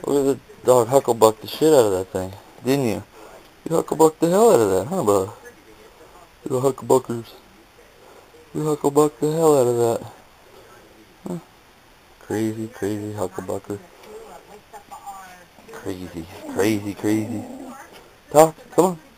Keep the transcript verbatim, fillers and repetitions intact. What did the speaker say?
Look at the dog Hucklebuck the shit out of that thing, didn't you? You Hucklebuck the hell out of that, huh, bud? You Hucklebuckers. You Hucklebuck the hell out of that. Huh? Crazy, crazy Hucklebucker. Crazy, crazy, crazy. Talk, come on.